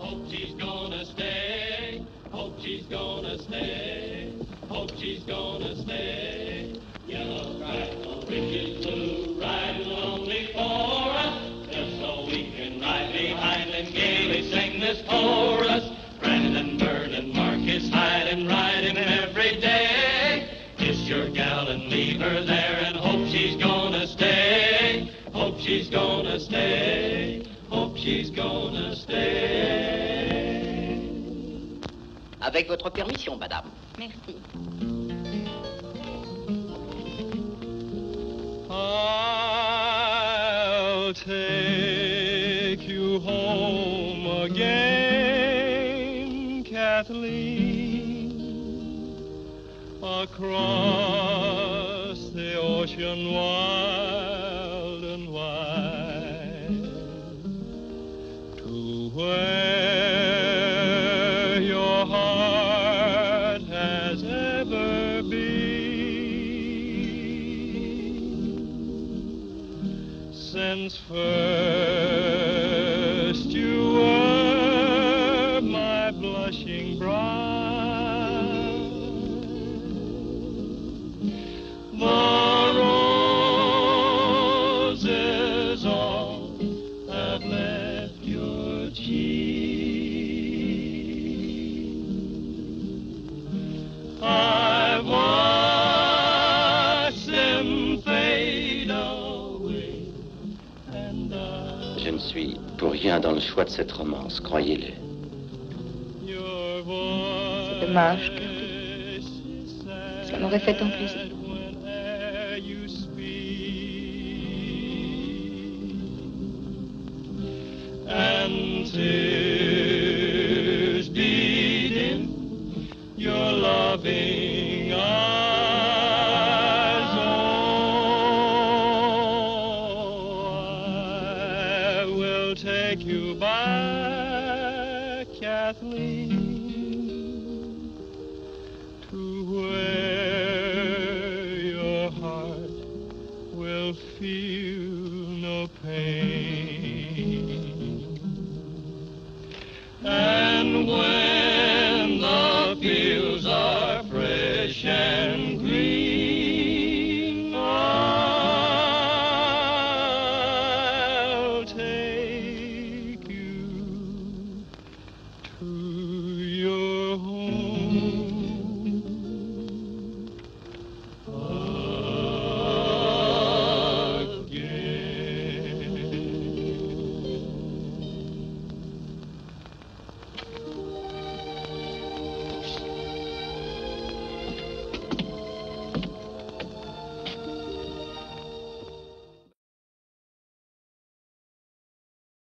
Hope she's gonna stay. Hope she's gonna stay. Hope she's gonna stay. Yellow rifle, bridges blue, riding lonely for us, just so we can ride behind and gaily sing this chorus. Brandon, Bird, and Marcus hide and ride him every day. Kiss your gal and leave her there and hope she's gonna stay. Hope she's gonna stay. Hope she's gonna stay. Avec votre permission, madame. Merci. I'll take you home again, Kathleen, across the ocean wild and wide, to where your heart has ever been, since first you were my blushing bride. The roses all have left your cheek. I've watched them fade away, and Je ne suis pour rien dans le choix de cette romance, croyez-le. C'est dommage, Curtis. Ça m'aurait fait tant plaisir. And tears beat in your loving eyes. Oh, I will take you back, Kathleen, to where your heart will feel no pain.